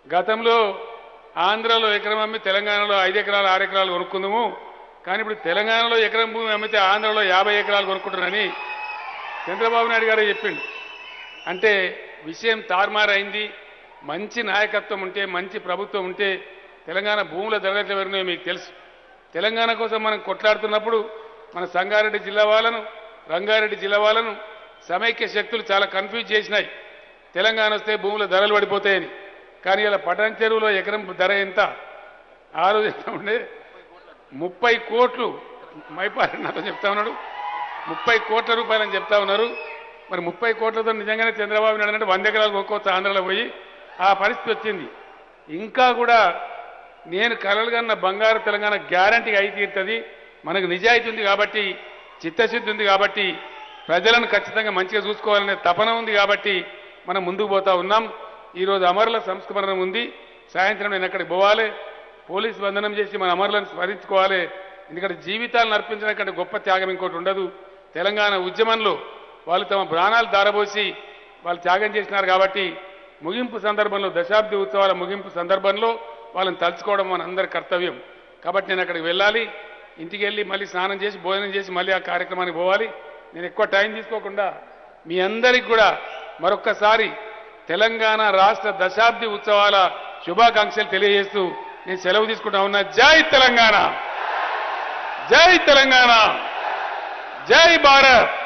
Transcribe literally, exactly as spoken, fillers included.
గతంలో ఆంధ్రాలో ఎకరం అమ్మి తెలంగాణలో ఐదు ఎకరాలు ఆరు ఎకరాలు కొనుక్కుందాము, కానీ ఇప్పుడు తెలంగాణలో ఎకరం భూమి అమ్మితే ఆంధ్రలో యాభై ఎకరాలు కొనుక్కుంటారని చంద్రబాబు నాయుడు గారు చెప్పిండు. అంటే విషయం తారుమారైంది. మంచి నాయకత్వం ఉంటే, మంచి ప్రభుత్వం ఉంటే తెలంగాణ భూముల ధరలు ఎట్లా పెరిగినాయో మీకు తెలుసు. తెలంగాణ కోసం మనం కొట్లాడుతున్నప్పుడు మన సంగారెడ్డి జిల్లా వాళ్ళను, రంగారెడ్డి జిల్లా వాళ్ళను సమైక్య శక్తులు చాలా కన్ఫ్యూజ్ చేసినాయి. తెలంగాణ వస్తే భూముల ధరలు పడిపోతాయని. కానీ ఇలా పటాన్ చెరువులో ఎకరం ధర ఎంత? ఆ రోజు ఎంత ఉండే? ముప్పై కోట్లు. మైపారి నాతో చెప్తా ఉన్నాడు, ముప్పై కోట్ల రూపాయలని చెప్తా ఉన్నారు. మరి ముప్పై కోట్లతో నిజంగానే చంద్రబాబు నాయుడు అంటే వంద ఎకరాలు కొనుక్కోవచ్చు ఆంధ్రలో పోయి. ఆ పరిస్థితి వచ్చింది. ఇంకా కూడా నేను కలలుగన్న బంగారు తెలంగాణ గ్యారంటీగా అయి తీరుతుంది. మనకు నిజాయితీ ఉంది కాబట్టి, చిత్తశుద్ధి ఉంది కాబట్టి, ప్రజలను ఖచ్చితంగా మంచిగా చూసుకోవాలనే తపన ఉంది కాబట్టి మనం ముందుకు పోతా ఉన్నాం. ఈరోజు అమరుల సంస్మరణ ఉంది. సాయంత్రం నేను అక్కడికి పోవాలి, పోలీసు బంధనం చేసి మన అమరులను స్మరించుకోవాలి. ఎందుకంటే జీవితాలను అర్పించడం కంటే గొప్ప త్యాగం ఇంకోటి ఉండదు. తెలంగాణ ఉద్యమంలో వాళ్ళు తమ ప్రాణాలు దారబోసి వాళ్ళు త్యాగం చేసినారు కాబట్టి ముగింపు సందర్భంలో, దశాబ్ది ఉత్సవాల ముగింపు సందర్భంలో వాళ్ళని తలుచుకోవడం మన అందరి కర్తవ్యం. కాబట్టి నేను అక్కడికి వెళ్ళాలి. ఇంటికి వెళ్ళి మళ్ళీ స్నానం చేసి భోజనం చేసి మళ్ళీ ఆ కార్యక్రమానికి పోవాలి. నేను ఎక్కువ టైం తీసుకోకుండా మీ అందరికీ కూడా మరొక్కసారి తెలంగాణ రాష్ట్ర దశాబ్ది ఉత్సవాల శుభాకాంక్షలు తెలియజేస్తూ నేను సెలవు తీసుకుంటా ఉన్నా. జై తెలంగాణ, జై తెలంగాణ, జై భారత్.